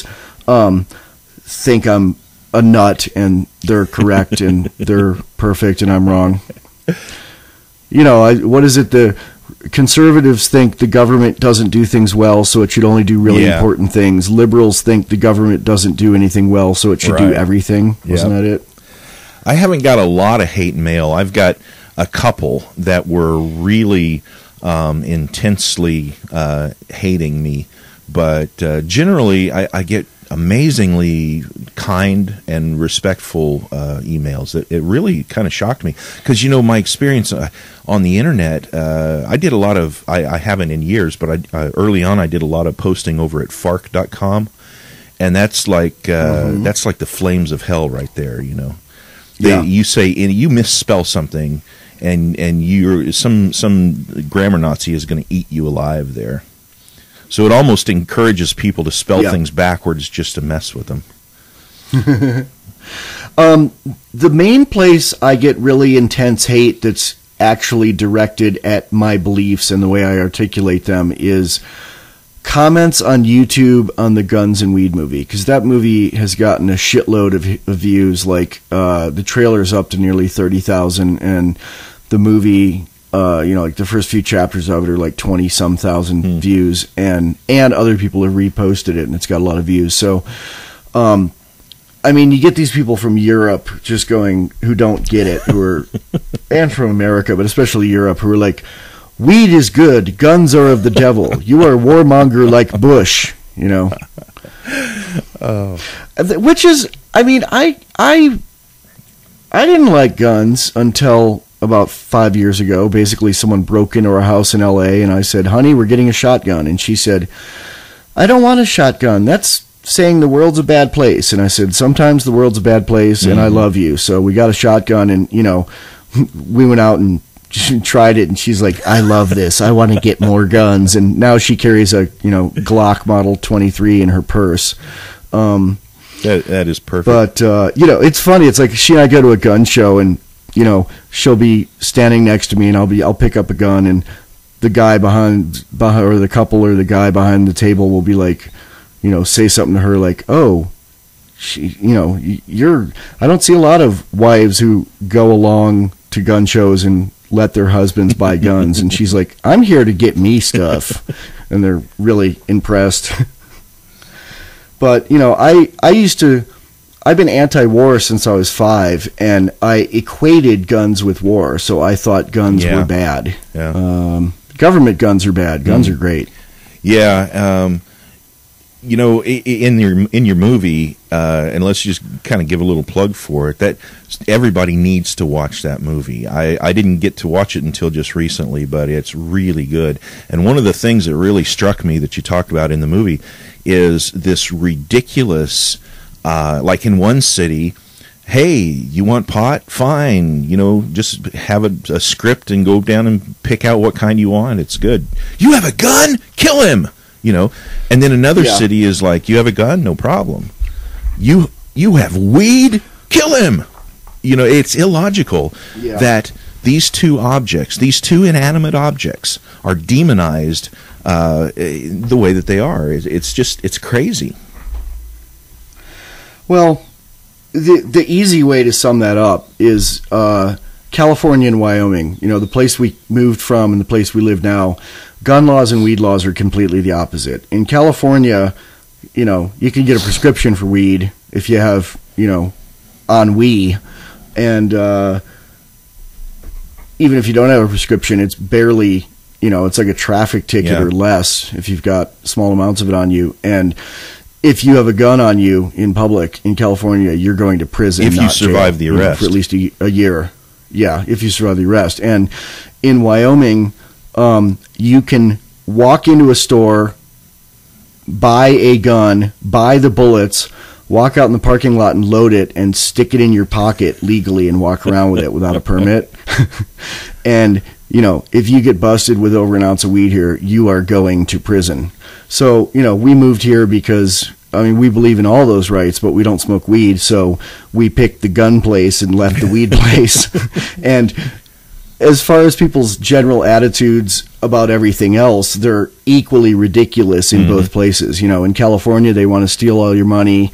think I'm a nut and they're correct and they're perfect and I'm wrong. You know, what is it? The conservatives think the government doesn't do things well, so it should only do really important things. Liberals think the government doesn't do anything well, so it should do everything. Wasn't that it? I haven't got a lot of hate mail. I've got a couple that were really... intensely hating me, but generally I get amazingly kind and respectful emails. It really kind of shocked me because, you know, my experience on the internet, I did a lot of, I haven't in years, but early on I did a lot of posting over at fark.com, and that's like the flames of hell right there, you know. You say, you misspell something, and you're some grammar Nazi is going to eat you alive there. So it almost encourages people to spell things backwards just to mess with them. The main place I get really intense hate that's actually directed at my beliefs and the way I articulate them is comments on YouTube on the Guns and Weed movie, because that movie has gotten a shitload of views. Like the trailer's up to nearly 30,000, and the movie. Like the first few chapters of it are like 20-some thousand views, and other people have reposted it, and it's got a lot of views. So, I mean, you get these people from Europe just going, who don't get it, who are, and from America, but especially Europe, who are like, weed is good, guns are of the devil. You are a warmonger like Bush, you know. Oh. Which is, I mean, I didn't like guns until about 5 years ago. Basically, someone broke into our house in LA, and I said, honey, we're getting a shotgun. And she said, I don't want a shotgun. That's saying the world's a bad place. And I said, sometimes the world's a bad place, and I love you. So we got a shotgun, and, you know, we went out and tried it, and she's like, I love this. I want to get more guns. And now she carries a, you know, Glock Model 23 in her purse. That is perfect. But, you know, it's funny. It's like she and I go to a gun show, and, you know, she'll be standing next to me, and I'll pick up a gun, and the guy behind, or the couple, or the guy behind the table will be like, you know, say something to her like, oh, you know, I don't see a lot of wives who go along to gun shows and let their husbands buy guns. And she's like, I'm here to get me stuff. And they're really impressed. But, you know, I've been anti-war since I was 5, and I equated guns with war, so I thought guns were bad. Yeah. Government guns are bad. Guns are great. Yeah. You know, in your movie, and let's just kind of give a little plug for it, that everybody needs to watch that movie. I didn't get to watch it until just recently, but it's really good. And one of the things that really struck me that you talked about in the movie is this ridiculous, like in one city, hey, you want pot? Fine. You know, just have a script and go down and pick out what kind you want. It's good. You have a gun? Kill him! You know, and then another city is like, you have a gun? No problem. You have weed? Kill him! You know, it's illogical that these two objects, these two inanimate objects, are demonized the way that they are. It's crazy. Well, the easy way to sum that up is California and Wyoming. You know, the place we moved from and the place we live now. Gun laws and weed laws are completely the opposite. In California, you know, you can get a prescription for weed if you have, you know, ennui. And even if you don't have a prescription, it's barely, you know, it's like a traffic ticket or less if you've got small amounts of it on you. And if you have a gun on you in public in California, you're going to prison. If you survive the arrest. For at least a year. Yeah, if you survive the arrest. And in Wyoming, you can walk into a store, buy a gun, buy the bullets, walk out in the parking lot and load it and stick it in your pocket legally and walk around with it without a permit. And, you know, if you get busted with over an ounce of weed here, you are going to prison. So, you know, we moved here because, I mean, we believe in all those rights, but we don't smoke weed. So we picked the gun place and left the weed place. And as far as people's general attitudes about everything else, they're equally ridiculous in both places. You know, in California, they want to steal all your money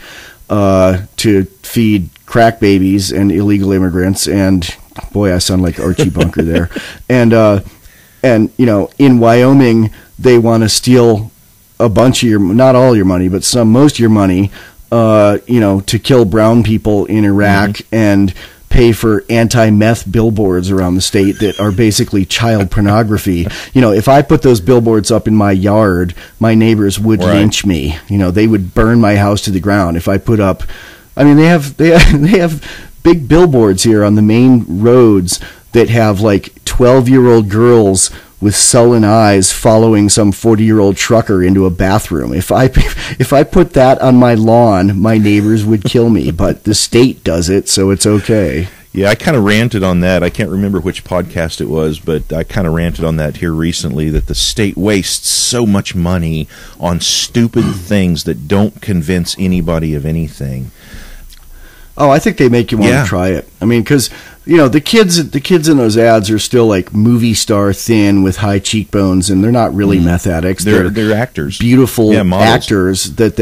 to feed crack babies and illegal immigrants. And boy, I sound like Archie Bunker there. And you know, in Wyoming, they want to steal a bunch of your, not all your money, but most of your money, you know, to kill brown people in Iraq and pay for anti-meth billboards around the state that are basically child pornography. You know, if I put those billboards up in my yard, my neighbors would lynch me. You know, they would burn my house to the ground if I put up. I mean, they have big billboards here on the main roads that have like 12-year-old girls with sullen eyes following some 40-year-old trucker into a bathroom. If I put that on my lawn, my neighbors would kill me, but the state does it, so it's okay. Yeah, I kind of ranted on that. I can't remember which podcast it was, but I kind of ranted on that here recently, that the state wastes so much money on stupid things that don't convince anybody of anything. Oh, I think they make you want to try it. I mean, because, you know, the kids in those ads are still like movie star thin with high cheekbones, and they're not really meth addicts. They're actors, beautiful actors that they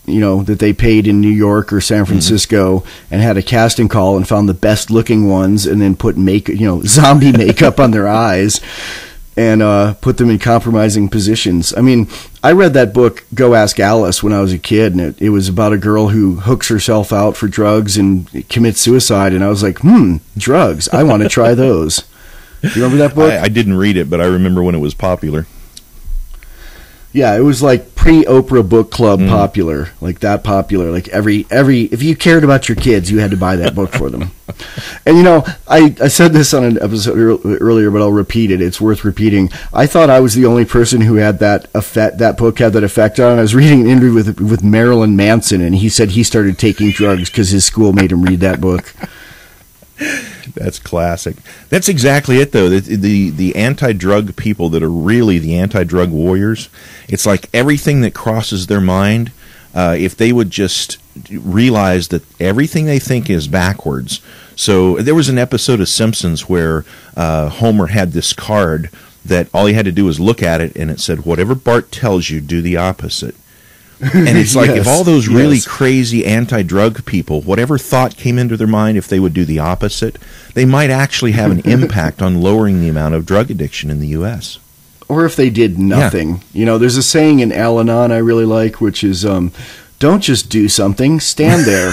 that they paid in New York or San Francisco and had a casting call and found the best looking ones and then put zombie makeup on their eyes and put them in compromising positions. I mean, I read that book, Go Ask Alice, when I was a kid, and it was about a girl who hooks herself out for drugs and commits suicide, and I was like, drugs, I want to try those. You remember that book? I didn't read it, but I remember when it was popular. Yeah, it was like pre-Oprah Book Club popular, like that popular. Like every if you cared about your kids, you had to buy that book for them. And I said this on an episode earlier, but I'll repeat it. It's worth repeating. I thought I was the only person who had that effect. That book had that effect on. I was reading an interview with Marylin Manson, and he said he started taking drugs because his school made him read that book. That's classic. That's exactly it, though. The anti-drug people that are really the anti-drug warriors, it's like everything that crosses their mind, if they would just realize that everything they think is backwards. So there was an episode of Simpsons where Homer had this card that all he had to do was look at it, and it said, whatever Bart tells you, do the opposite. And it's like, if all those really crazy anti-drug people, whatever thought came into their mind, if they would do the opposite, they might actually have an impact on lowering the amount of drug addiction in the U.S. Or if they did nothing. Yeah. There's a saying in Al-Anon I really like, which is, don't just do something, stand there.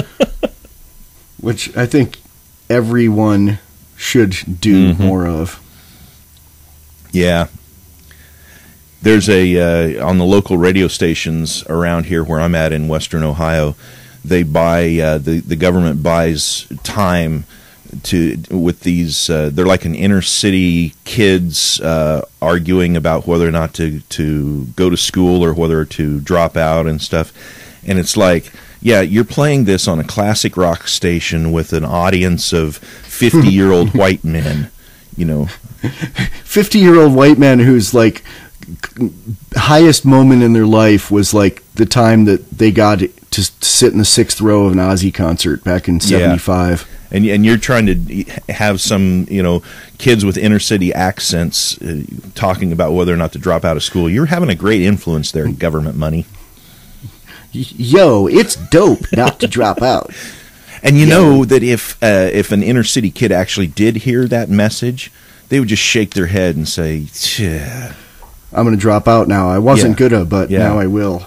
Which I think everyone should do more of. Yeah. There's on the local radio stations around here where I'm at in Western Ohio, they buy, the government buys time with these, they're like an inner city kids arguing about whether or not to go to school or whether to drop out and stuff. And it's like, yeah, you're playing this on a classic rock station with an audience of 50-year-old white men, 50-year-old white men who's like, highest moment in their life was like the time that they got to sit in the 6th row of an Ozzy concert back in 75. And you're trying to have some, kids with inner city accents talking about whether or not to drop out of school. You're having a great influence there, government money. Yo, it's dope not to drop out. And you know that if an inner city kid actually did hear that message, they would just shake their head and say, "Tch, I'm going to drop out now. I wasn't gonna, but now I will."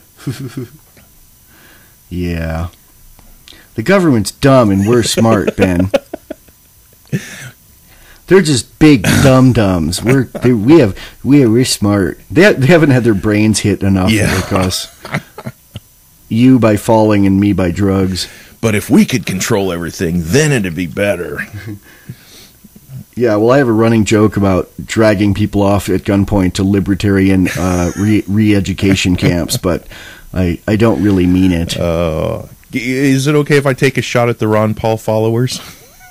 Yeah. The government's dumb and we're smart, Ben. They're just big dum-dums. We're smart. They haven't had their brains hit enough like us. You by falling and me by drugs. But if we could control everything, then it'd be better. Yeah, well, I have a running joke about dragging people off at gunpoint to libertarian re-education camps, but I don't really mean it. Is it okay if I take a shot at the Ron Paul followers?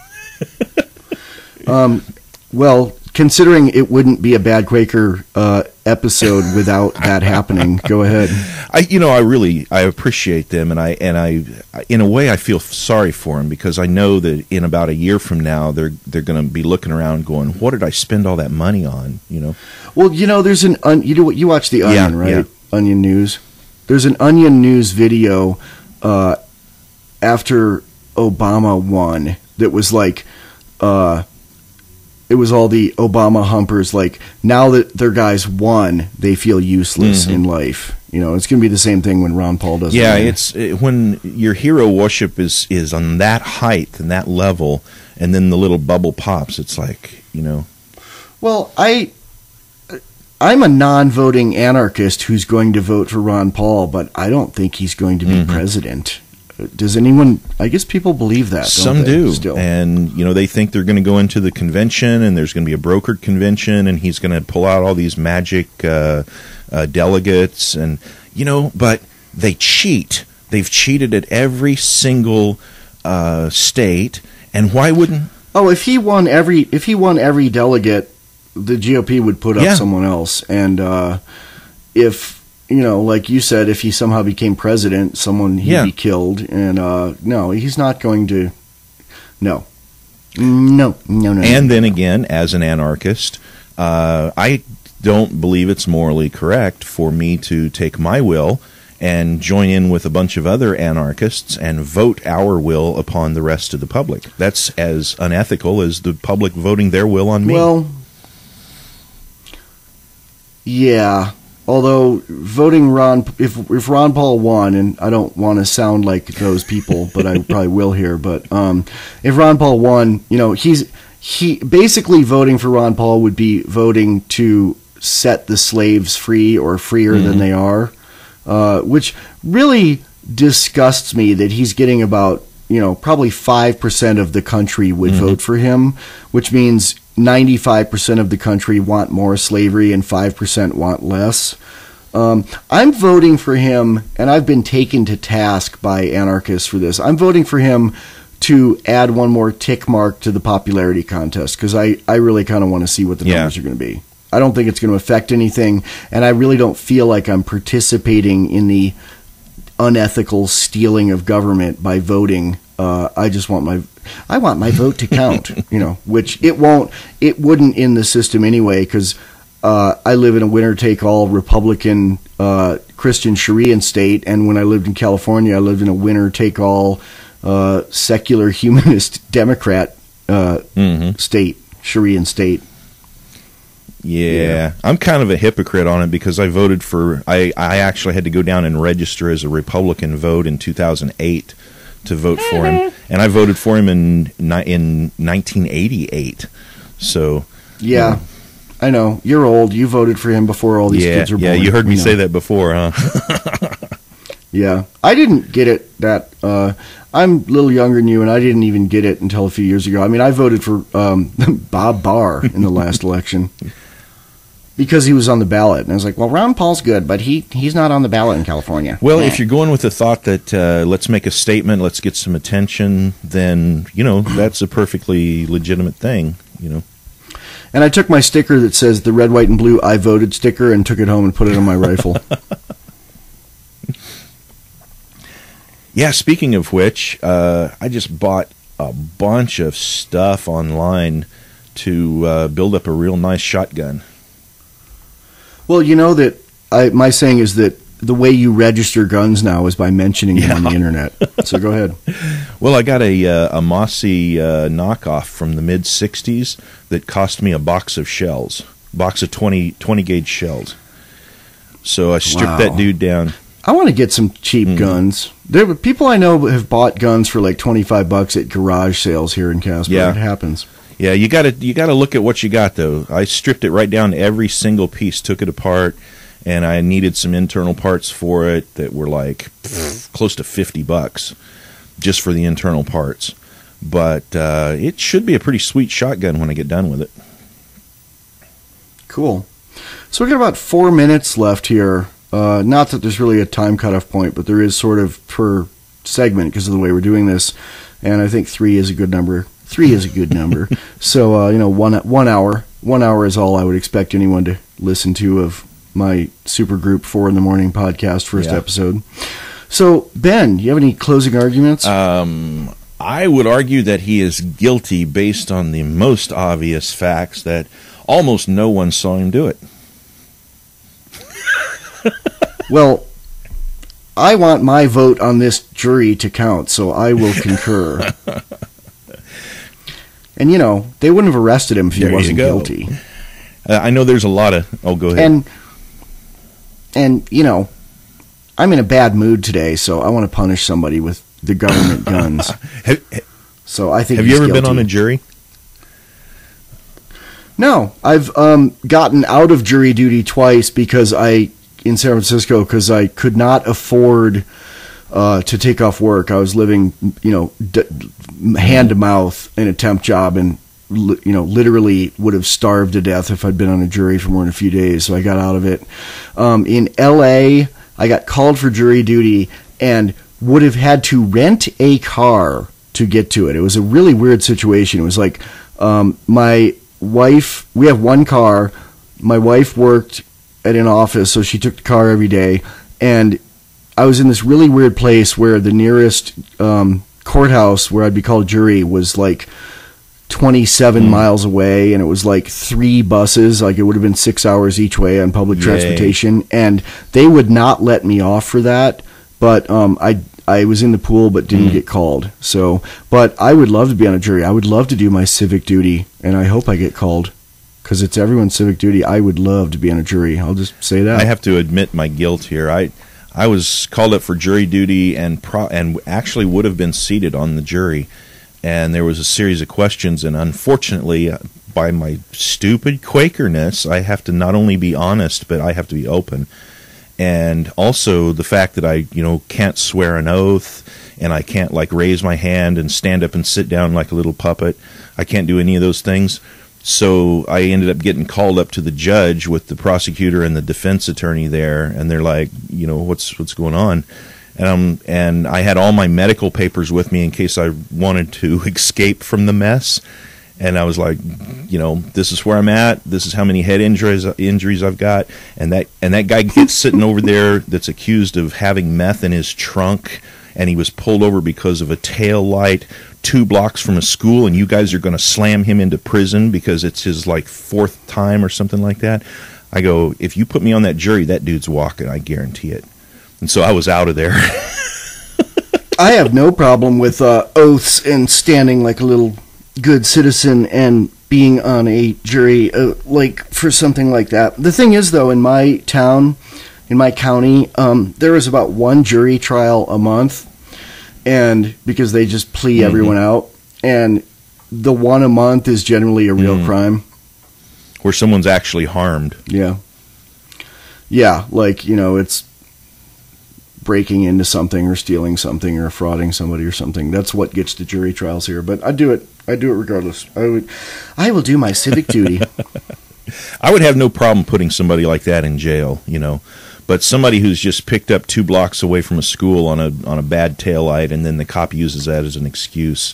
Well, considering it wouldn't be a Bad Quaker episode without that happening, go ahead. I appreciate them, and I in a way I feel sorry for them because I know that in about a year from now they're going to be looking around going, what did I spend all that money on? Well, there's you watch the Onion, right? Yeah. Onion News. There's an Onion News video after Obama won that was like. It was all the Obama humpers, like, now that their guys won, they feel useless in life. It's going to be the same thing when Ron Paul does it. Yeah, it's when your hero worship is on that height and that level, and then the little bubble pops, it's like, Well, I'm a non-voting anarchist who's going to vote for Ron Paul, but I don't think he's going to be president. Does anyone? I guess people believe that. Some do, still. And they think they're going to go into the convention, and there's going to be a brokered convention, and he's going to pull out all these magic delegates, and but they cheat. They've cheated at every single state, and why wouldn't? Oh, if he won every delegate, the GOP would put up someone else, and if. Like you said, if he somehow became president, he'd be killed. And no, he's not going to. No. And then again, as an anarchist, I don't believe it's morally correct for me to take my will and join in with a bunch of other anarchists and vote our will upon the rest of the public. That's as unethical as the public voting their will on me. Well, yeah. Although voting if Ron Paul won, and I don't want to sound like those people, but I probably will here. But if Ron Paul won, he basically voting for Ron Paul would be voting to set the slaves free or freer than they are. Which really disgusts me that he's getting about, probably 5% of the country would vote for him, which means 95% of the country want more slavery and 5% want less. I'm voting for him, and I've been taken to task by anarchists for this. I'm voting for him to add one more tick mark to the popularity contest, because I really kind of want to see what the numbers are going to be. I don't think it's going to affect anything, and I really don't feel like I'm participating in the unethical stealing of government by voting. I just want my vote to count, which it wouldn't in the system anyway, because I live in a winner-take-all Republican Christian Sharia state, and when I lived in California, I lived in a winner-take-all secular humanist Democrat state, Sharia state. Yeah, I'm kind of a hypocrite on it because I voted for. I actually had to go down and register as a Republican vote in 2008 to vote for him, and I voted for him in 1988. So yeah, I know you're old. You voted for him before all these kids were born. Yeah, you heard me say that before, huh? Yeah, I didn't get it that. I'm a little younger than you, and I didn't even get it until a few years ago. I mean, I voted for Bob Barr in the last election. Because he was on the ballot. And I was like, well, Ron Paul's good, but he's not on the ballot in California. Well, if you're going with the thought that let's make a statement, let's get some attention, then, that's a perfectly legitimate thing, And I took my sticker that says the red, white, and blue I voted sticker and took it home and put it on my rifle. Yeah, speaking of which, I just bought a bunch of stuff online to build up a real nice shotgun. Well, that my saying is that the way you register guns now is by mentioning them on the internet. So go ahead. Well, I got a Mossy knockoff from the mid-'60s that cost me a box of shells, box of 20 gauge shells. So I stripped that dude down. I want to get some cheap guns. People I know have bought guns for like $25 at garage sales here in Casper. Yeah. It happens. Yeah, you got to look at what you got, though. I stripped it right down to every single piece, took it apart, and I needed some internal parts for it that were like close to $50 just for the internal parts. But it should be a pretty sweet shotgun when I get done with it. Cool. So we got about 4 minutes left here. Not that there's really a time cutoff point, but there is sort of per segment because of the way we're doing this. And I think 3 is a good number. 3 is a good number. So, 1 hour. 1 hour is all I would expect anyone to listen to of my Supergroup 4 in the Morning podcast first episode. So, Ben, you have any closing arguments? I would argue that he is guilty based on the most obvious facts that almost no one saw him do it. Well, I want my vote on this jury to count, so I will concur. And, they wouldn't have arrested him if he wasn't guilty. I know there's a lot of... Oh, go ahead. And I'm in a bad mood today, so I want to punish somebody with the government guns. So I think. Have you ever been on a jury? No, I've gotten out of jury duty twice in San Francisco because I could not afford to take off work. I was living, hand to mouth in a temp job, and literally would have starved to death if I'd been on a jury for more than a few days. So I got out of it. In L.A., I got called for jury duty and would have had to rent a car to get to it. It was a really weird situation. It was like my wife, we have one car. My wife worked at an office, so she took the car every day. And I was in this really weird place where the nearest courthouse where I'd be called jury was like 27 miles away, and it was like 3 buses. Like, it would have been 6 hours each way on public transportation, and they would not let me off for that. But I was in the pool but didn't get called. So, but I would love to be on a jury. I would love to do my civic duty, and I hope I get called, because it's everyone's civic duty. I would love to be on a jury. I'll just say that. I have to admit my guilt here. I was called up for jury duty and actually would have been seated on the jury. And there was a series of questions, and unfortunately, by my stupid Quakerness, I have to not only be honest, but I have to be open. And also the fact that I, can't swear an oath, and I can't, like, raise my hand and stand up and sit down like a little puppet. I can't do any of those things. So I ended up getting called up to the judge with the prosecutor and the defense attorney there, and they're like, what's going on? And I had all my medical papers with me in case I wanted to escape from the mess. And I was like, this is where I'm at. This is how many head injuries I've got. And that guy gets sitting over there that's accused of having meth in his trunk, and he was pulled over because of a tail light 2 blocks from a school, and you guys are going to slam him into prison because it's his, like, 4th time or something like that. I go, if you put me on that jury, that dude's walking, I guarantee it. And so I was out of there. I have no problem with oaths and standing like a little good citizen and being on a jury, like, for something like that. The thing is, though, in my town, in my county, there is about 1 jury trial a month, and because they just plea everyone out, and the one a month is generally a real crime. Where someone's actually harmed. Yeah. Yeah, like, it's breaking into something or stealing something or frauding somebody or something. That's what gets to jury trials here. But I do it regardless. I will do my civic duty. I would have no problem putting somebody like that in jail, But somebody who's just picked up 2 blocks away from a school on a bad taillight, and then the cop uses that as an excuse,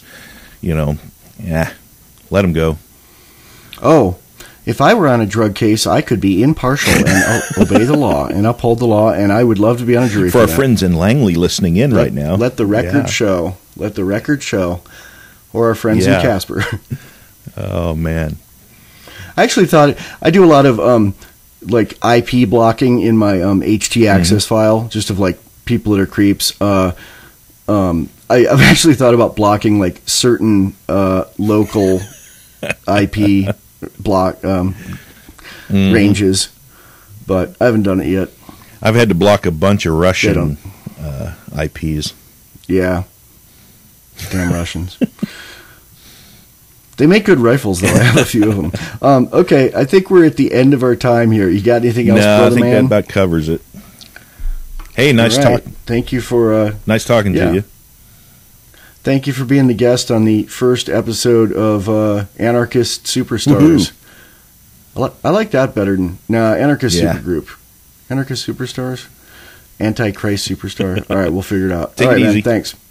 let him go. Oh, if I were on a drug case, I could be impartial and obey the law and uphold the law, and I would love to be on a jury for our that. friends in Langley listening in right now. Let the record show. Let the record show. Or our friends in Casper. Oh, man. I actually thought I do a lot of like IP blocking in my HT access file, just of like people that are creeps. I've actually thought about blocking like certain local IP block ranges, but I haven't done it yet. I've had to block a bunch of Russian IPs. Yeah, damn Russians. They make good rifles, though. I have a few of them. Okay, I think we're at the end of our time here. You got anything else, no, brother, I think man? that about covers it. Hey, nice talking. Thank you for nice talking to you. Thank you for being the guest on the first episode of Anarchist Superstars. I like that better than Anarchist Supergroup. Anarchist Superstars? Antichrist Superstar. All right, we'll figure it out. Take it easy. Man, thanks.